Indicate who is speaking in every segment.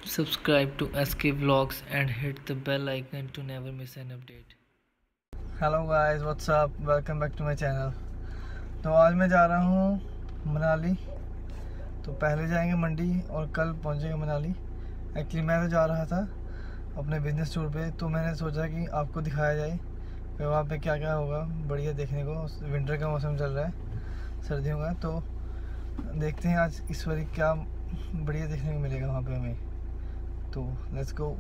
Speaker 1: Subscribe to SK Vlogs and hit the bell icon to never miss an update.
Speaker 2: Hello guys, what's up, welcome back to my channel. तो आज मैं जा रहा हूँ मनाली। तो पहले जाएंगे मंडी और कल पहुँचेंगे मनाली। एक्चुअली मैं तो जा रहा था अपने बिजनेस टूर पे, तो मैंने सोचा कि आपको दिखाया जाए कि वहाँ पे क्या क्या होगा बढ़िया देखने को। विंटर का मौसम चल रहा है, सर्दियों का, तो देखते हैं आज इस बार क्या बढ़िया देखने को मिलेगा वहाँ पे हमें। तो लेट्स गो।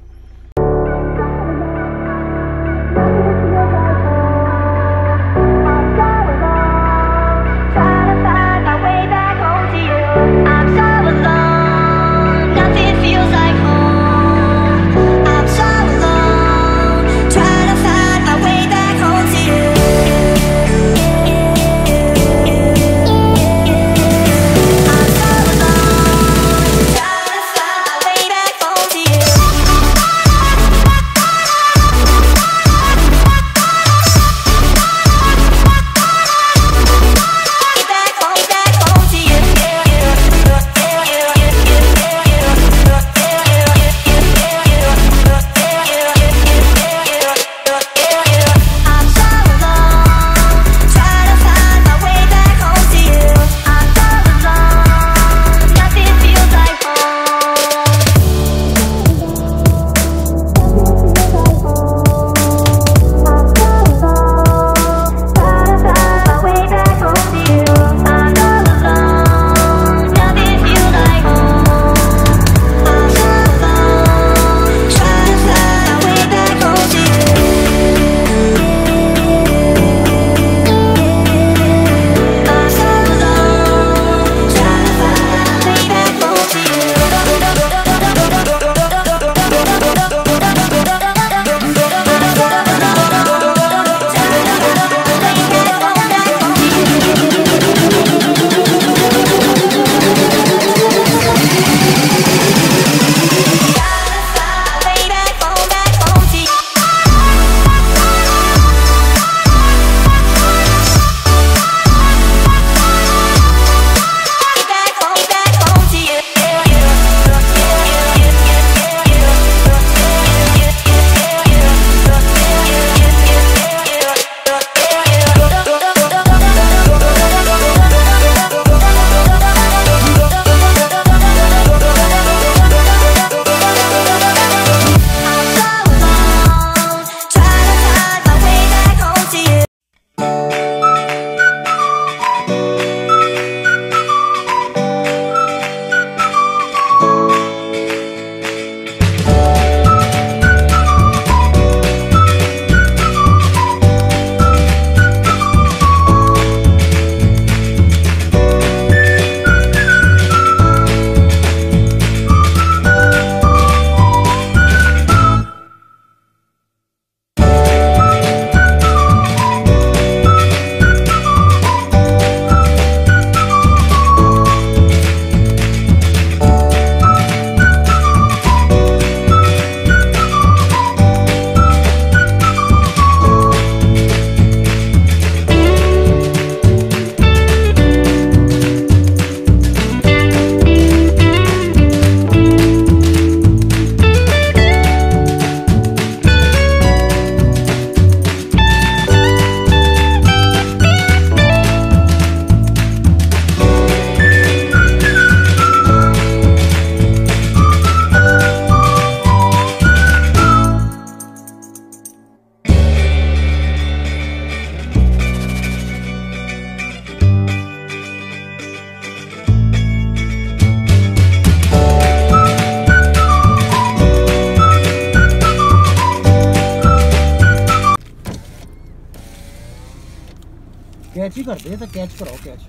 Speaker 2: कैच ही करते हैं तो कैच कराओ कैच।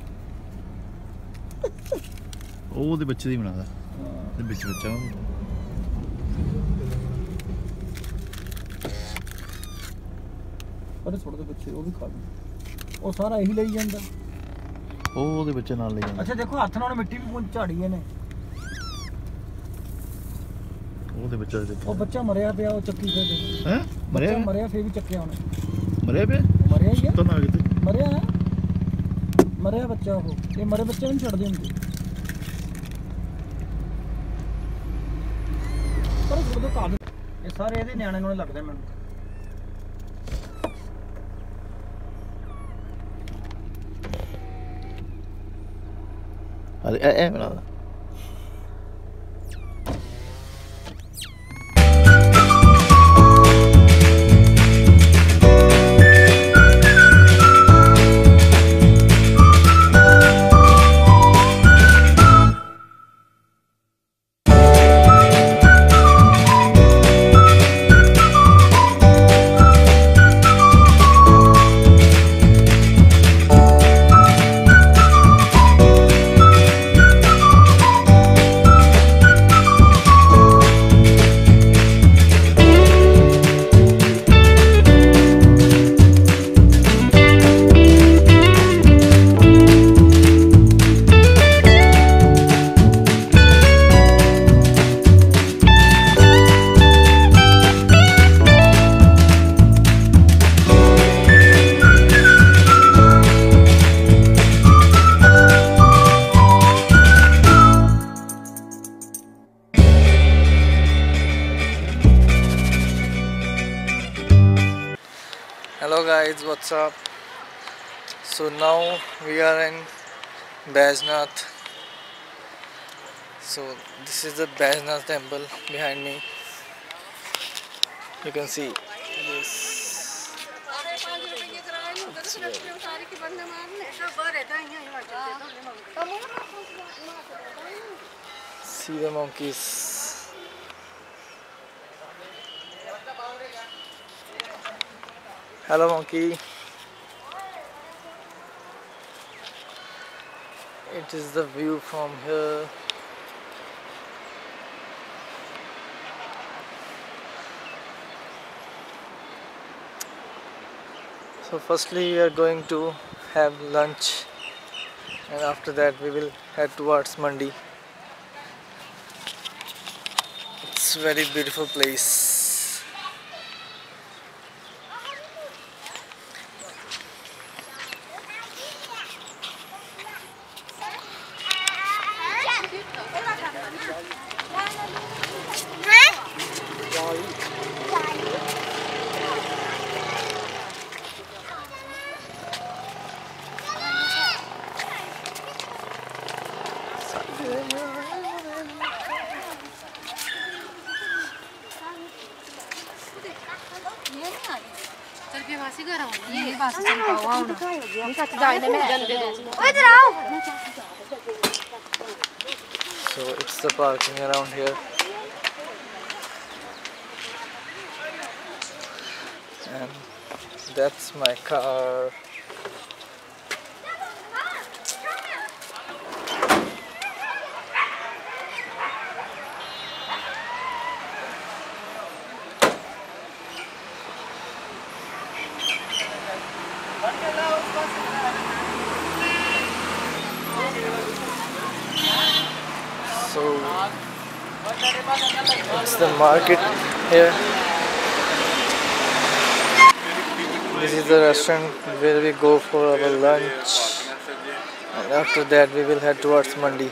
Speaker 3: ਉਹਦੇ ਬੱਚੇ ਦੀ ਬਣਾਦਾ ਤੇ ਵਿੱਚ ਬੱਚਾ
Speaker 2: ਪਰ ਛੋਟੇ ਬੱਚੇ ਉਹ ਵੀ ਖਾ ਲੂ, ਉਹ ਸਾਰਾ ਇਹੀ ਲਈ ਜਾਂਦਾ।
Speaker 3: ਉਹਦੇ ਬੱਚੇ ਨਾਲ ਲਈ ਜਾਂਦਾ।
Speaker 2: ਅੱਛਾ ਦੇਖੋ ਹੱਥ ਨਾਲ ਮਿੱਟੀ ਵੀ ਝਾੜੀ ਇਹਨੇ।
Speaker 3: ਉਹਦੇ ਬੱਚਾ ਦੇਖੋ,
Speaker 2: ਉਹ ਬੱਚਾ ਮਰਿਆ ਪਿਆ, ਉਹ ਚੱਕੀ ਫੇਰ
Speaker 3: ਹੈ
Speaker 2: ਮਰਿਆ ਫੇਰ ਵੀ ਚੱਕਿਆ ਉਹਨੇ।
Speaker 3: ਮਰਿਆ ਪਿਆ
Speaker 2: ਹੀ ਹੈ
Speaker 3: ਤਾਂ ਨਾ ਕਿਤੇ
Speaker 2: ਮਰਿਆ ਮਰਿਆ ਬੱਚਾ। ਉਹ ਇਹ ਮਰੇ ਬੱਚੇ ਨੂੰ ਛੱਡਦੇ ਹੁੰਦੇ। ਇਹ ਸਾਰੇ ਇਹਦੇ ਨਿਆਣੇ ਨੂੰ ਲੱਗਦੇ ਮੈਨੂੰ।
Speaker 3: ਇਹ ਬਣਾ ਦਾ।
Speaker 2: Hello guys, what's up? So now we are in Baijnath. So this is the Baijnath temple behind me. You can see this. See the monkeys. Hello monkey. It is the view from here. So firstly we are going to have lunch, and after that we will head towards Mandi. It's a very beautiful place. So it's the parking around here, and that's my car. So it's the market here. This is the restaurant where we go for our lunch, and after that we will head towards Mandi.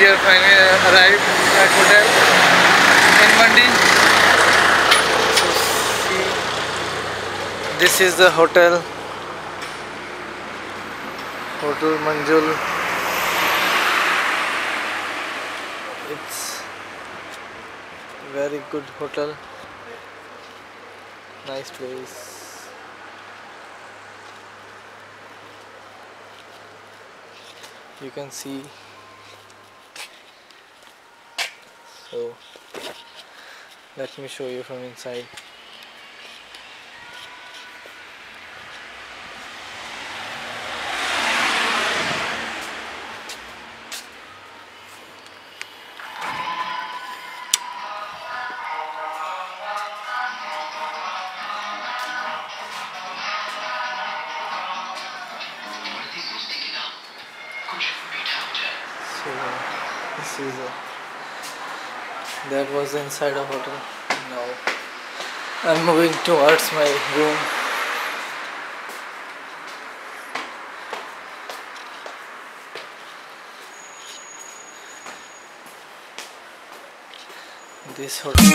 Speaker 2: we are finally arrived at hotel in Mandi. So see, this is the hotel, Hotel Manjul. It's very good hotel, nice place. You can see. So let me show you from inside. So this is that was the inside of hotel. Now I'm moving towards my room. This hotel.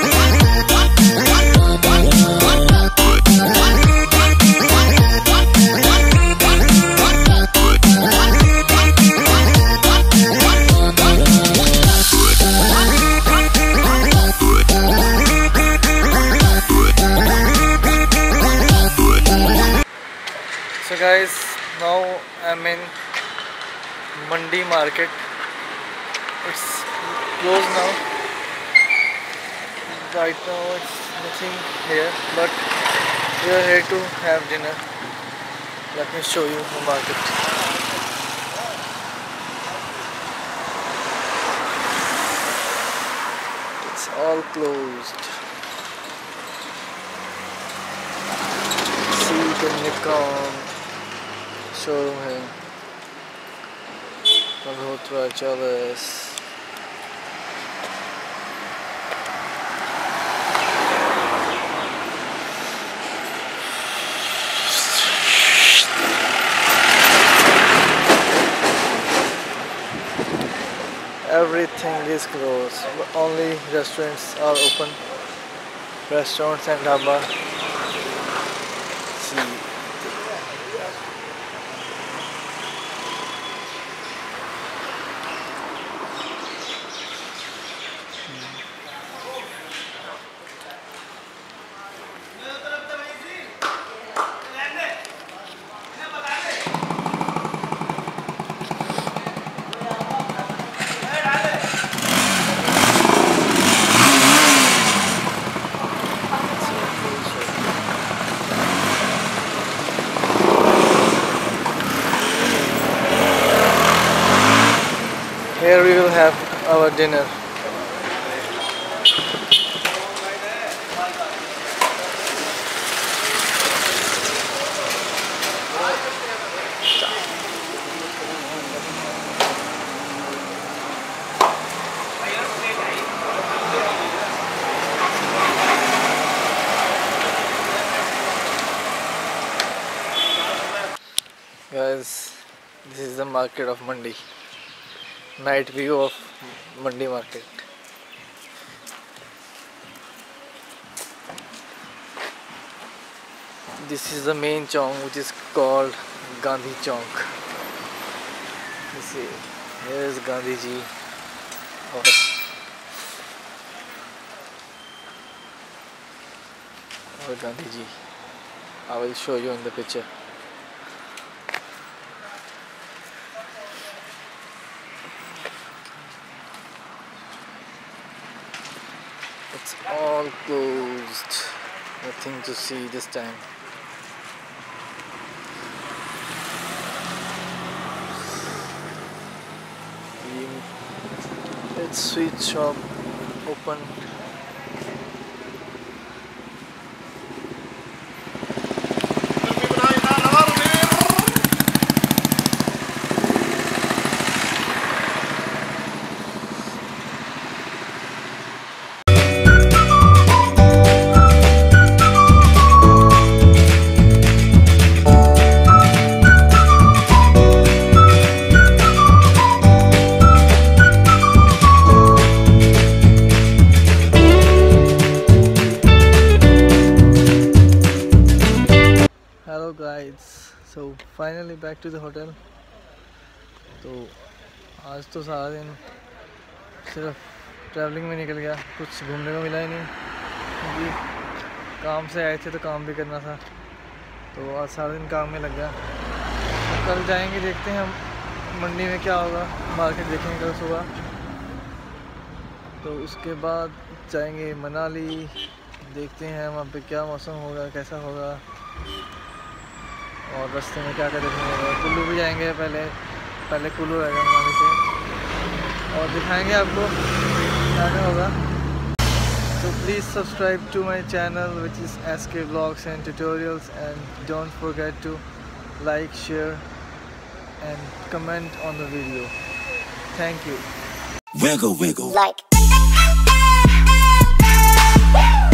Speaker 2: So guys, now I'm in Mandi market. It's closed now. Right now it's nothing here, but we are here to have dinner. Let me show you the market. It's all closed. See the Nikon showroom है, Malhotra jewellers. Everything is closed. Only restaurants are open. Restaurants and dhaba. See. Here we will have our dinner. Guys, this is the market of Mandi. Night view of Mandi market. This is the main chowk, which is called Gandhi Chowk. You see, here is Gandhi ji. Or Gandhi ji. I will show you in the picture. It's all closed. Nothing to see this time. It's sweet shop open. So finally back to the hotel. तो आज तो सारा दिन सिर्फ travelling में निकल गया, कुछ घूमने को मिला ही नहीं क्योंकि काम से आए थे तो काम भी करना था। तो आज सारा दिन काम में लग गया। तो कल जाएंगे, देखते हैं हम मंडी में क्या होगा, मार्केट देखेंगे कल सुबह। तो उसके बाद जाएंगे मनाली, देखते हैं वहाँ पे क्या मौसम होगा, कैसा होगा और रास्ते में क्या क्या देखने होगा। कुल्लू भी जाएंगे, पहले कुल्लू रहेगा मनाली से और दिखाएंगे आपको क्या क्या होगा। So please subscribe to my channel which is SK Vlogs and Tutorials, and don't forget to like, share and comment on the video. Thank you.
Speaker 4: Wiggle, wiggle.
Speaker 5: Like.